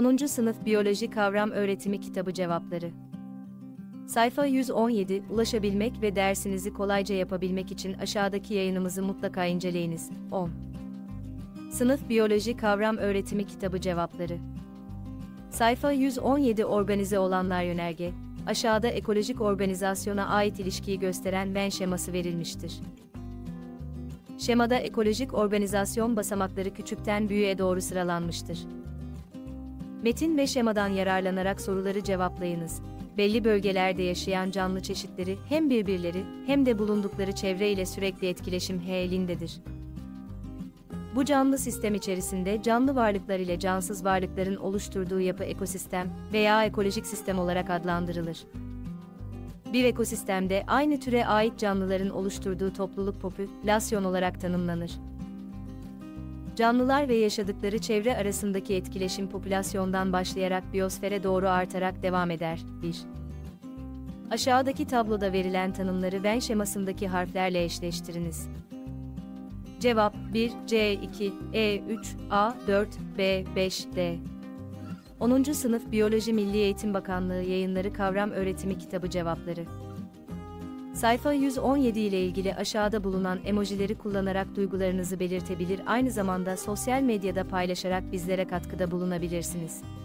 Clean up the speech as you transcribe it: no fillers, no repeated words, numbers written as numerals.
10. Sınıf Biyoloji Kavram Öğretimi Kitabı Cevapları. Sayfa 117, ulaşabilmek ve dersinizi kolayca yapabilmek için aşağıdaki yayınımızı mutlaka inceleyiniz. 10. Sınıf Biyoloji Kavram Öğretimi Kitabı Cevapları. Sayfa 117 Organize olanlar yönerge, aşağıda ekolojik organizasyona ait ilişkiyi gösteren Venn şeması verilmiştir. Şemada ekolojik organizasyon basamakları küçükten büyüğe doğru sıralanmıştır. Metin ve şemadan yararlanarak soruları cevaplayınız. Belli bölgelerde yaşayan canlı çeşitleri hem birbirleri hem de bulundukları çevre ile sürekli etkileşim halindedir. Bu canlı sistem içerisinde canlı varlıklar ile cansız varlıkların oluşturduğu yapı ekosistem veya ekolojik sistem olarak adlandırılır. Bir ekosistemde aynı türe ait canlıların oluşturduğu topluluk popülasyon olarak tanımlanır. Canlılar ve yaşadıkları çevre arasındaki etkileşim popülasyondan başlayarak biyosfere doğru artarak devam eder. 1. Aşağıdaki tabloda verilen tanımları Venn şemasındaki harflerle eşleştiriniz. Cevap 1, C2, E3, A4, B5, D. 10. Sınıf Biyoloji Milli Eğitim Bakanlığı Yayınları Kavram Öğretimi Kitabı Cevapları. Sayfa 117 ile ilgili aşağıda bulunan emojileri kullanarak duygularınızı belirtebilir, aynı zamanda sosyal medyada paylaşarak bizlere katkıda bulunabilirsiniz.